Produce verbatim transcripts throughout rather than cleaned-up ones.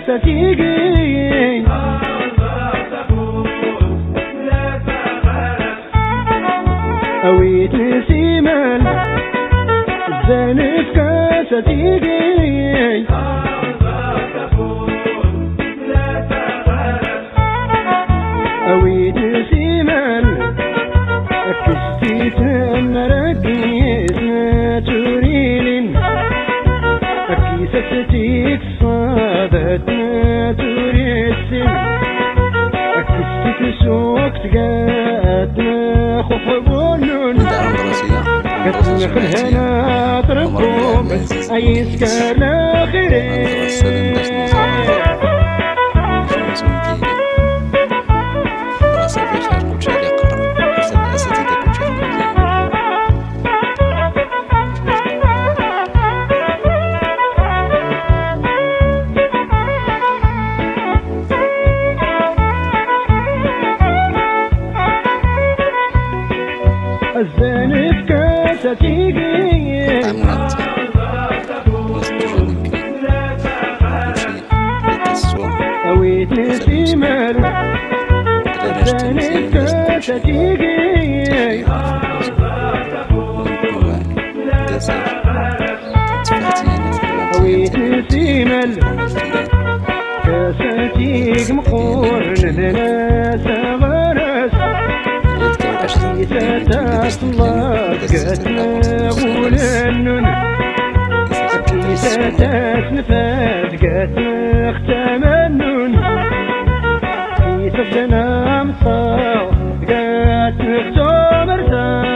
تيجي أويت نسيمان الزانف كاسة تيجي أويت نسيمان أكستي تمركيز ناتوريلين أكيسة تيك صادت ناتوريسين أكستي تسوق تقات نخوف بونون قد هنا تركم أيسكر الآخرين الزانف كاسة تيجي أويت نسيمان الزانف كاسة تيجي أويت نسيمان كاسة تيجي مقورن لناس غرس أكيسة الله قاتنا غولنن أكيسة تنفاذ قاتنا اختمنن أكيسة سنام صاو قاتنا اختمرتا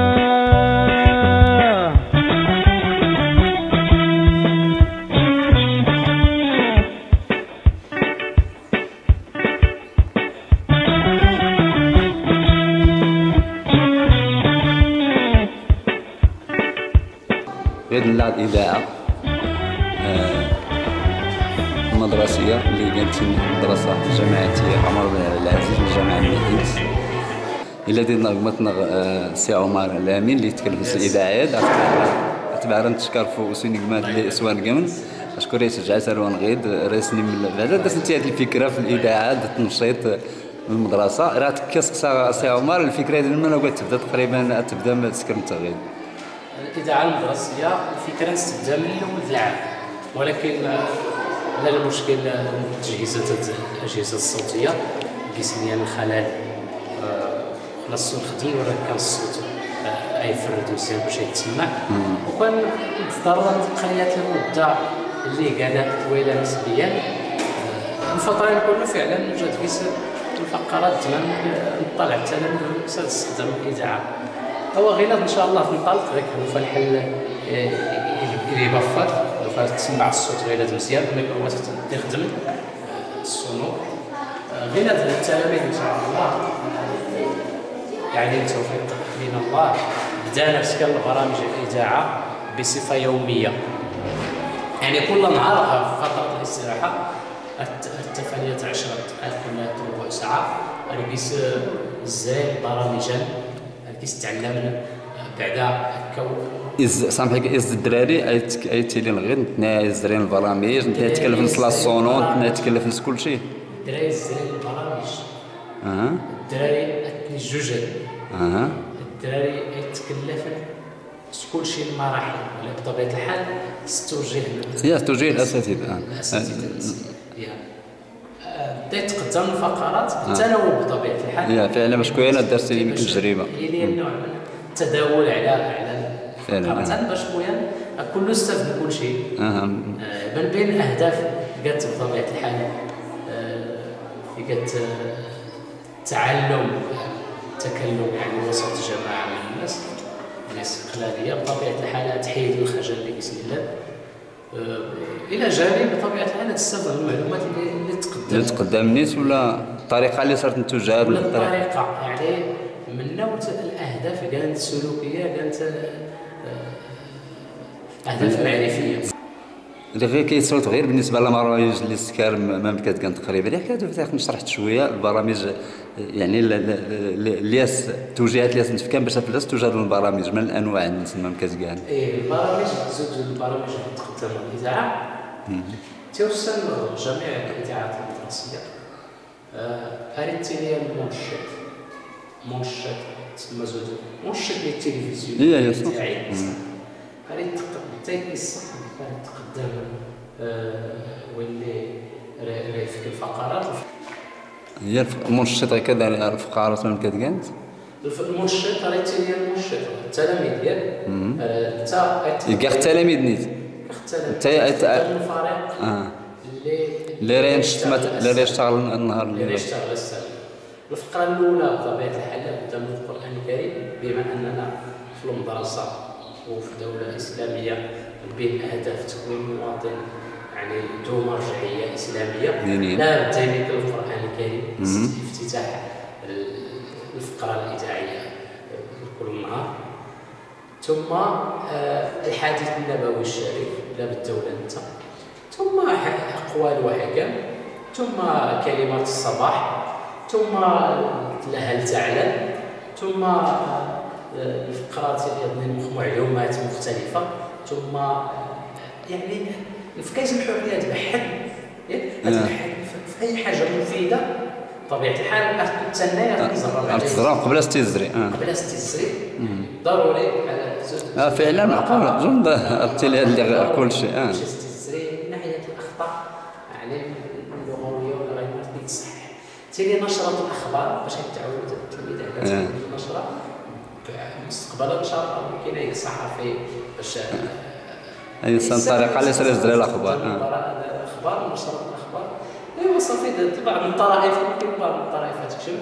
غير الإذاعة المدرسية اللي كانت المدرسة الجامعية عمر بن العزيز الجامعة المحيط إلا دير نغمتنا سي عمر الأمين اللي يتكلم في الإذاعات أتبع نتشكر فوق سوني قماد اللي سوان قمن أشكر رئيس الجامعة سروان غيد رئيسني من بعد دازت هذه الفكرة في الإذاعات التنشيط المدرسة راه كيسقسا سي عمر الفكرة ديال من قلت تبدا تقريبا تبدا من سكرت غيد الإذاعة المدرسية الفكرة نستبدا من الأول العام ولكن على المشكل تجهيزات الأجهزة الصوتية قسميا الخلل خلاص نخدم وراه كان الصوت يفرد مزيان باش يتسمع وكان نضطر نقيات المدة اللي قعدت طويلة نسبيا الفترة كله فعلا جات فيس الفقرات تمام نطلع حتى نستخدم الإذاعة هو غير ان شاء الله ننطلق غير كنوفا الحل اللي بفر كنوفا تسمع الصوت غير مزيان كما هو تخدم الصنوع غير التلاميذ ان شاء الله يعني التوفيق من الله بدانا بسكر البرامج الاذاعه بصفه يوميه يعني كل نهار فتره الاستراحه الثمانية عشر دقائق كل ربع ساعه نقيس ازاي برامجا كيستعلمنا بعدا هكا إز سامحك إز الدراري أي تيلين غير نتنا زرين البرامج نتنا تكلف نص لاصونون نتنا تكلف نص كل شيء الدراري زرين البرامج أها الدراري أتني جوجل أها الدراري يتكلف كل شيء المراحل ولا بطبيعة الحال ستوجيه هي ستوجيه الأساتذة الأساتذة بديت تقدم الفقرات بالتنوع بطبيعة الحال يا فعلا باش كوينه درت لي تجربة هي اللي النوع من التداول على على الفقرات باش خويا كل استفد من كل شيء من بين الأهداف قالت بطبيعة الحال قالت تعلم تكلم يعني وسط جماعة من الناس الاستقلالية بطبيعة الحال تحيد الخجل بإذن الله الى جانب بطبيعه الحال تستخدم المعلومات اللي تقدم اللي تقدم الناس ولا الطريقه اللي صارت نتوجها ولا الطريقه يعني من نوع الاهداف كانت سلوكيه كانت اهداف معرفيه اللي غير كيتصوت غير بالنسبه للبرامج اللي سكر ما كانت تقريبا اللي كانت شرحت شويه البرامج يعني اللي التوجيهات اللي تنفكان باش الناس توجد البرامج من الانواع اللي تسمى كتقال ايه البرامج زوج البرامج اللي تقدم الاذاعه توصل جميع الاذاعات المدرسيه اريت لي المنشط منشط تسمى زود منشط ديال التلفزيون هي هي صح اريت تقدم الصح تقدم واللي راه في الفقرات هي المنشط كذا الفقرات من كتكانت المنشط راه هي المنشط التلاميذ ديال حتى كاع التلاميذ نيت حتى الفريق اه اللي اللي راه يشتغل اللي راه يشتغل النهار اللي اللي يشتغل السنه. الفقره الاولى بطبيعه الحال لابد من القران الكريم بما اننا في المدرسه وفي دوله اسلاميه بين اهداف تكوين مواطن يعني ذو مرجعيه اسلاميه دينية. لا بد من القران الكريم افتتاح الفقره الاذاعيه كل نهار ثم الحديث النبوي الشريف لا بد ولا انت ثم اقوال وحكم ثم كلمات الصباح ثم هل تعلم ثم الفقرات يعني معلومات مختلفه ثم يعني كيجمعوا الحريه بحد بحد في اي حاجه مفيده بطبيعه الحال تسنى التزرع قبل استيزري قبل استيزري ضروري على اه فعلا معقول جند التلي اللي كل شيء اه استيزري من ناحيه الاخطاء يعني اللغويه ولا غير ما تصح تيلي نشره الاخبار باش يتعود التلميذ على النشره مستقبلا ان شاء الله ممكن اي صحفي باش اي انسان طريقه اللي يسجل الاخبار الاخبار ونشر الاخبار ايوا صافي بعض الطرائف ممكن بعض الطرائف تكتب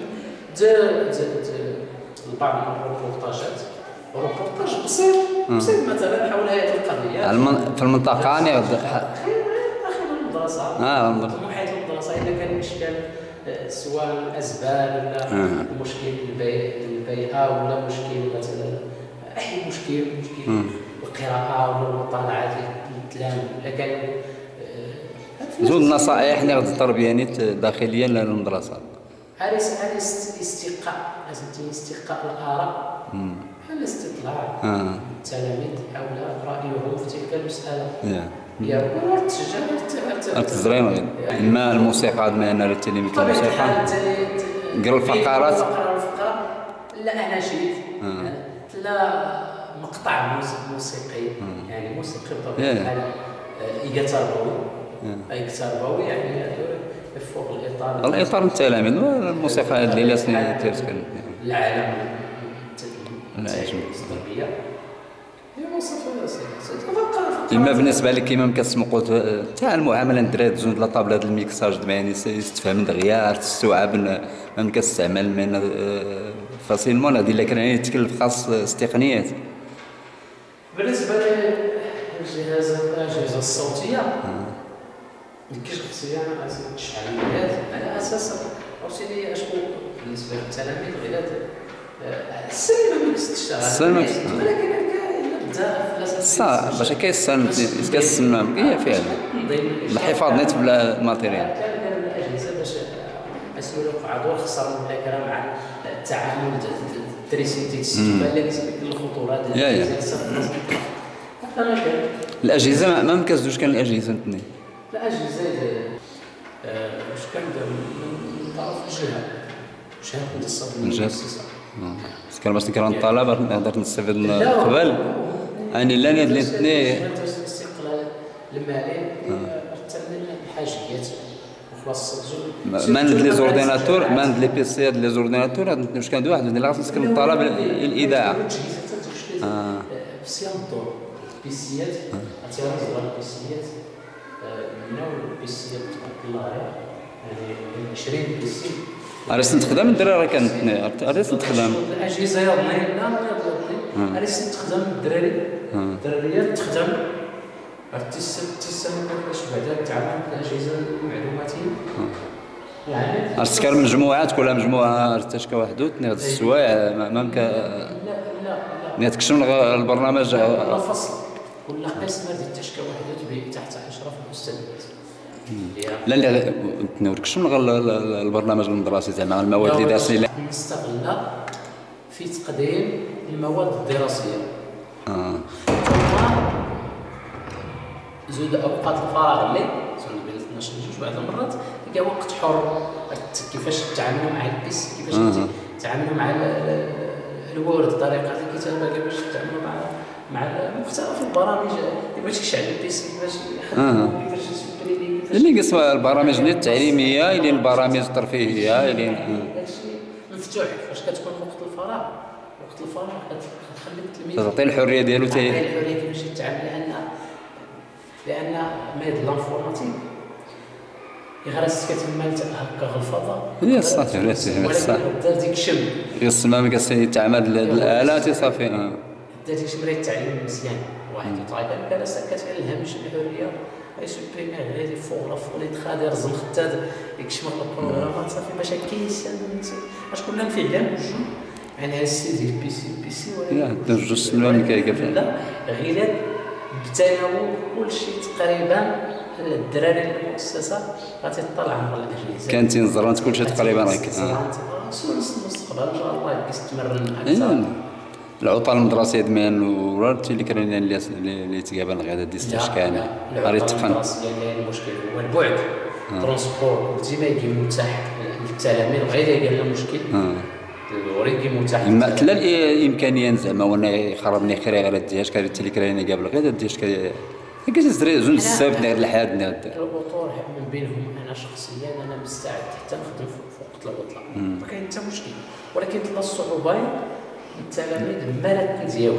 بعض الروبورتاجات روبورتاج بسيط بسيط مثلا حول هذه القضيه في المنطقه يعني داخل المدرسه اه محيط المدرسه اذا كان اشكال سواء الاسباب ولا مشكل البيئه ولا مشكل مثلا اي مشكل مشكل القراءه ولا المطالعه ديال التلاميذ الا كان زود النصائح اللي غادي التربيه داخليا للمدرسه على على استقاء لازم استقاء الاراء على استطلاع التلاميذ حول رايهم في تلك المساله يا راه تشجع التزريم اما الموسيقى بما ان التلاميذ الموسيقى قرا الفقرات لا اناشيد لا مقطع موسيقي يعني موسيقي بطبيعه الحال ايغاتاربوي ايغاتاربوي يعني فوق الاطار الاطار التلاميذ والموسيقى اللي لاسني تيرسكن العالم العالم الضربيه هي وصفه اما بالنسبه لك كيما كتسمع قلت تاع المعامله الدراري تزود لا طابله ديال الميكساج يعني يستفهم دغيا تستوعب ما كتستعمل من فاسيلمون هذه اللي كان يتكلف خاص تقنيات. بالنسبه للجهاز الاجهزه الصوتيه الكشف الشخصيه انا لازم تشعل الولاد على اساس اوصيلي اشكون بالنسبه للتلاميذ غير السينما ما كتشتغل ولكن صح باش كيسن كيسن هي فعلا الحفاظ نيت بلا الماتيريال كان الاجهزه باش اسولوا قعدوا خسروا الذاكره مع التعامل التريسيتي تستقبل اللي كتبين الخطوره ديال الاجهزه هذا ما كان الاجهزه ما مكزوش كان الاجهزه اثنين الاجهزه واش كان من طرف الجهه جهه متصله بالمؤسسه كان باش كان الطلبه نقدر نستفيد من قبل اني لا ندير الاثنين الاستقلال المالي تمن الحاجيات وخلاص ما ندير لي زورديناتور ما ندير لي بيسي لي زورديناتور واش كان واحد اللي خاص نسكن الطلبه الاذاعه اه صيام الدور بيسيات اعتراض على البيسيات من البيسيات تبارك الله يعني عشرين بيسي اريس نتخدم الدراري كانت اريس نتخدم الاجهزه يضني لا ما يضني اريس نتخدم الدراري الدراريات تخدم التسد التسد باش بعدا تعامل الاجهزه المعلوماتيه يعني ارتكار مجموعات كل مجموعه ارتشكا واحد اثنين هاد السوايع ما ممكن لا لا لا تكشم البرنامج كل فصل كل قسم هذه تشكى وحده تحت اشراف الاستاذات لا لا نوركشم البرنامج المدرسي زعما المواد اللي دارسين نستغل في تقديم المواد الدراسيه اه زود اوقات الفراغ اللي بعض المرات كاع وقت حر كيفاش تعاملوا مع البيس، كيفاش أه. تعاملوا مع الوورد، طريقه الكتابه، كيفاش تعاملوا مع مع مختلف البرامج، كيفاش يشعل البيس، كيفاش يخدموا، كيفاش يسبريمي، كيفاش اللي قسم البرامج اللي التعليميه اللي البرامج الترفيهيه اللي داكشي مفتوح. فاش كتكون وقت الفراغ، وقت الفراغ كتخلي التلميذ تعطي الحريه ديالو تعطيه تي الحريه كيفاش يتعامل، لان لان ميد لانفورماتيك يغرس كتمال هكا غلفظه هي صافي ولا صافي دار ديك الشم يسمى ما كيستعمل الالات صافي. دار ديك الشم راه التعليم مزيان. واحد يطلع كان سكت على الهامش الحريه يسبريمي غير لي فورا فورا يتخاد يرزم خداد يكشف البروغرامات صافي باش كيسان باش كنا فعلا جوج يعني السي ديال البيسي البيسي ولا جوج سلمان كيقفل لا غير بتناول كل شيء تقريبا. الدراري المؤسسه غتطلع على الاجهزه كانت تنزرانت كلشي تقريبا هكا سولس المستقبل ان شاء الله يستمر اكثر. العطله المدرسيه دمان وراه اللي كان اللي اللي تقابل غدا ديستاش كان غادي يتقن. المشكل هو البعد ترونسبور ديما يجي متاح للتلاميذ غير قال له مشكل وريكي متاح ما تلا الامكانيه زعما وانا يخربني خير على الدياش كان اللي كان قابل غدا الدياش كيزري زون السبت نهار الحاد نهار الاطور من بينهم. انا شخصيا انا مستعد حتى نخدم في وقت العطله ما كاين حتى مشكل، ولكن تلقى الصعوبه التلاميذ مالات ديالي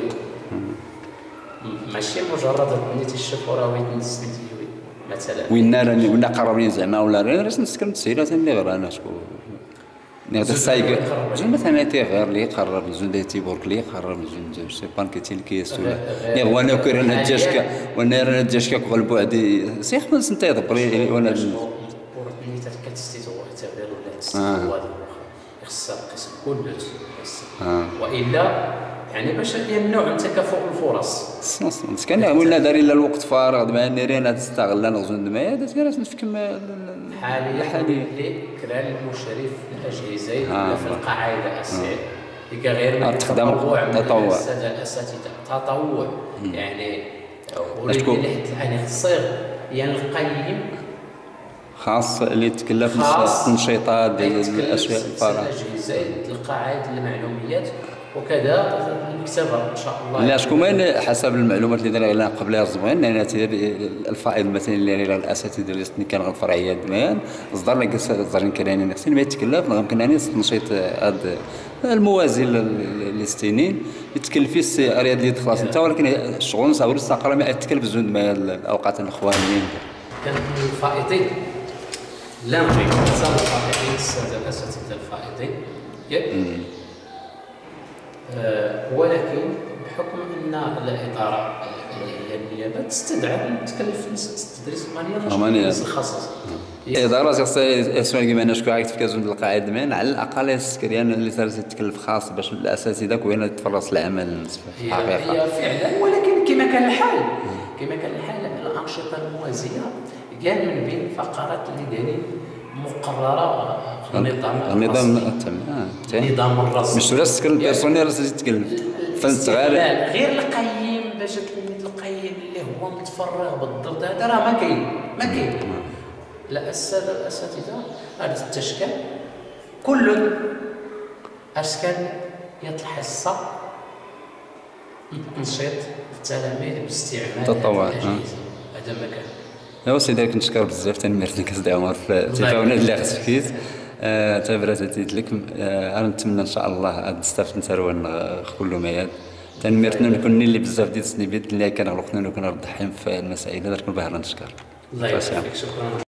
ماشي مجرد بنيتي الشفوره وين ديالي مثلا وين راني وين قربين زعما ولا راه نسكن التسهيلات اللي غير انا شكون نهضر السايق زعما مثلا تيغير لي يقرر زون دي تيبورك لي يقرر زون سي بان كيتي الكيس ولا يا وانا كيرن الدجاجكا وانا راه الدجاجكا كغل بعدي سي خمس نتا يدبر وانا نيت كتستي تو اعتبر ولا تستوى خصها القسم كله والا يعني باش يمنعوا من تكافؤ الفرص. صح كان ولا داري لا الوقت فارغ دابا ناري تستغل نغزون دما هذا كاع نفكم حاليا حاليا كرا المشرف الاجهزه ولا في القاعده الاساسيه اللي غير تطوع تطوع الاساتذه تطوع يعني ولكن يعني الصيغ يعني القيم خاص اللي يتكلف التنشيطات ديال الاشياء الفارغه الاجهزه القواعد المعلوميات وكذا المكتبه ان شاء الله. لا شكون حسب المعلومات اللي دايره لنا قبل الزبان انا الفائض مثلا اللي راه الاساتذه اللي كان الفرعيات دمان اصدر لك اصدر كان نفسي ما يتكلف يمكن انني تنشيط هذا الموازي للسنين يتكلف في اريد اللي خلاص انت ولكن الشغل صاور الصقره ما يتكلف زون ما الاوقات الاخوانيين كان الفائضين لا نجي نتصل الفائضين الساده الاساتذه الفائضين أه ولكن بحكم ان الاداره اللي هي النيابه تستدعى تكلف التدريس الماليه الخاصه الاداره سواء كما انا شكون عايت في كازون القاعده من على الاقل السكريان اللي صار تكلف خاص باش الاساتذه كوين يتفرص العمل في الحقيقه هي فعلا. ولكن كما كان الحال كما كان الحال الانشطه الموازيه كاع من بين فقرات اللي دايرين مقرره النظام النظام النظام الرسمي مش راس تكلف بيرسونيل راس تكلف فنتغال غير القيم باش التلميذ القيم اللي هو متفرغ بالضبط هذا راه ما كاين ما كاين. لا الساده الاساتذه هذا التشكيل كل اشكال الحصه تنشيط التلاميذ باستعمال تطوع هذا ما كان. ايوا سيدي كنشكر بزاف تنمرتك كاس عمر في التفاعلات اللي خصكيت تبرات لك انا نتمنى ان شاء الله نستافد نتروان كل مياد تنمرتنا نكون اللي بزاف ديال السنين اللي كان غلقنا نكون نضحيم في المسائل هذا كنبغي نشكر. الله يسعدك شكرا.